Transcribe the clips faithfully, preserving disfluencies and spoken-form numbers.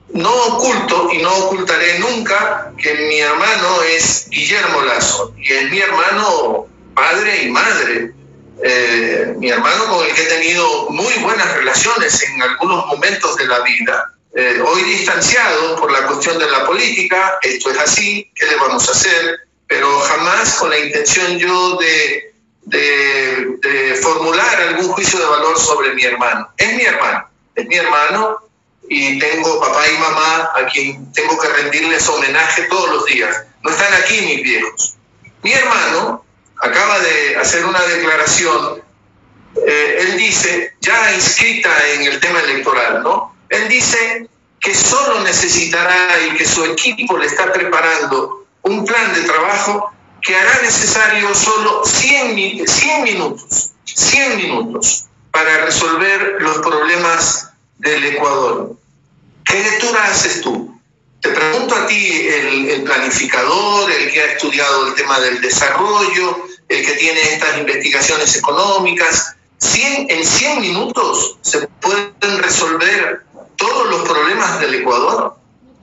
no oculto y no ocultaré nunca que mi hermano es Guillermo Lasso y es mi hermano padre y madre. Eh, mi hermano con el que he tenido muy buenas relaciones en algunos momentos de la vida. Eh, hoy distanciado por la cuestión de la política, esto es así, ¿qué le vamos a hacer? Pero jamás con la intención yo de, de, de formular algún juicio de valor sobre mi hermano. Es mi hermano, es mi hermano y tengo papá y mamá a quien tengo que rendirles homenaje todos los días. No están aquí mis viejos. Mi hermano acaba de hacer una declaración, eh, él dice, ya inscrita en el tema electoral, ¿no? Él dice que solo necesitará y que su equipo le está preparando un plan de trabajo que hará necesario solo cien minutos, cien minutos para resolver los problemas del Ecuador. ¿Qué lectura haces tú? Te pregunto a ti, el, el planificador, el que ha estudiado el tema del desarrollo, el que tiene estas investigaciones económicas. cien, ¿En cien minutos se pueden resolver todos los problemas del Ecuador?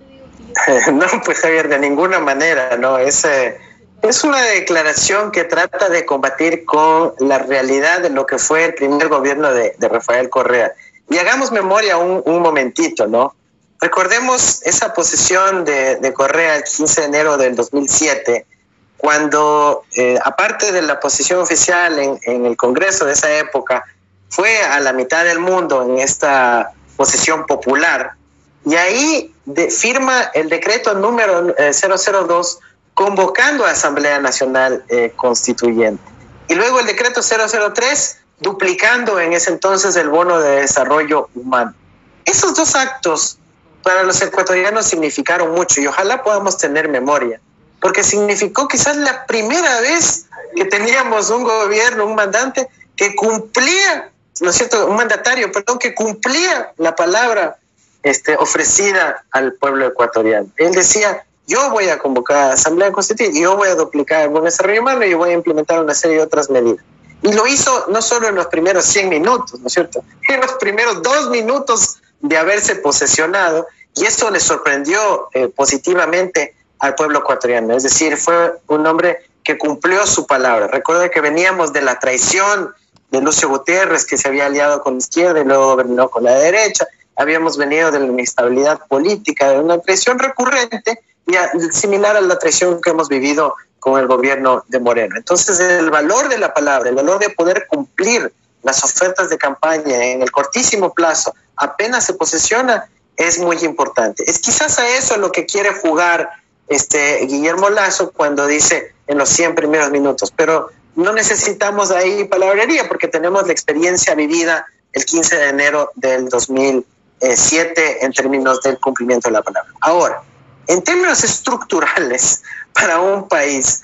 No, pues Javier, de ninguna manera, ¿no? Es, eh, es una declaración que trata de combatir con la realidad de lo que fue el primer gobierno de, de Rafael Correa. Y hagamos memoria un, un momentito, ¿no? Recordemos esa posesión de, de Correa el quince de enero del dos mil siete, cuando, eh, aparte de la posición oficial en, en el Congreso de esa época, fue a la mitad del mundo en esta posesión popular, y ahí de, firma el decreto número eh, cero cero dos convocando a Asamblea Nacional eh, Constituyente. Y luego el decreto cero cero tres duplicando en ese entonces el bono de desarrollo humano. Esos dos actos para los ecuatorianos significaron mucho y ojalá podamos tener memoria, porque significó quizás la primera vez que teníamos un gobierno, un mandante que cumplía, ¿no es cierto?, un mandatario, perdón, que cumplía la palabra este, ofrecida al pueblo ecuatoriano. Él decía, yo voy a convocar a la Asamblea Constituyente, yo voy a duplicar el bono de desarrollo humano y yo voy a implementar una serie de otras medidas. Y lo hizo no solo en los primeros cien minutos, ¿no es cierto?, en los primeros dos minutos de haberse posesionado, y eso le sorprendió eh, positivamente al pueblo ecuatoriano. Es decir, fue un hombre que cumplió su palabra. Recuerda que veníamos de la traición de Lucio Gutiérrez, que se había aliado con la izquierda y luego gobernó con la derecha. Habíamos venido de la inestabilidad política, de una traición recurrente y a, similar a la traición que hemos vivido con el gobierno de Moreno. Entonces, el valor de la palabra, el valor de poder cumplir las ofertas de campaña en el cortísimo plazo, apenas se posesiona, es muy importante. Es quizás a eso lo que quiere jugar este Guillermo Lasso cuando dice en los cien primeros minutos, pero no necesitamos ahí palabrería porque tenemos la experiencia vivida el quince de enero del dos mil siete en términos del cumplimiento de la palabra. Ahora, en términos estructurales, para un país,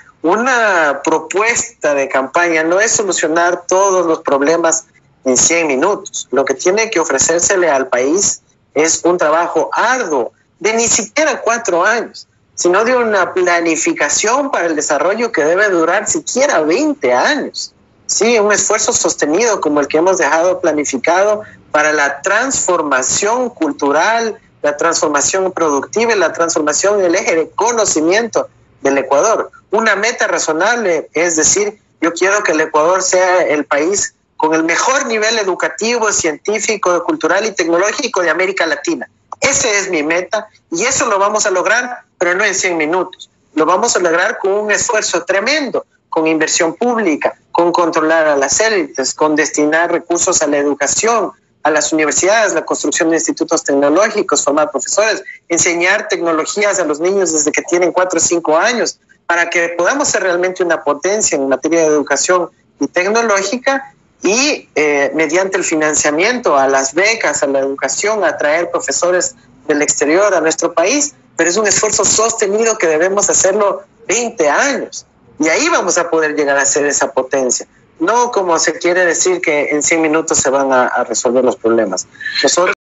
una propuesta de campaña no es solucionar todos los problemas en cien minutos. Lo que tiene que ofrecérsele al país es un trabajo arduo de ni siquiera cuatro años, sino de una planificación para el desarrollo que debe durar siquiera veinte años. Sí, un esfuerzo sostenido como el que hemos dejado planificado para la transformación cultural, la transformación productiva y la transformación en el eje de conocimiento del Ecuador. Una meta razonable es decir, yo quiero que el Ecuador sea el país con el mejor nivel educativo, científico, cultural y tecnológico de América Latina. Esa es mi meta y eso lo vamos a lograr, pero no en cien minutos. Lo vamos a lograr con un esfuerzo tremendo, con inversión pública, con controlar a las élites, con destinar recursos a la educación, a las universidades, la construcción de institutos tecnológicos, formar profesores, enseñar tecnologías a los niños desde que tienen cuatro o cinco años, para que podamos ser realmente una potencia en materia de educación y tecnológica y eh, mediante el financiamiento a las becas, a la educación, atraer profesores del exterior a nuestro país, pero es un esfuerzo sostenido que debemos hacerlo veinte años y ahí vamos a poder llegar a ser esa potencia. No como se quiere decir que en cien minutos se van a, a resolver los problemas. Nosotros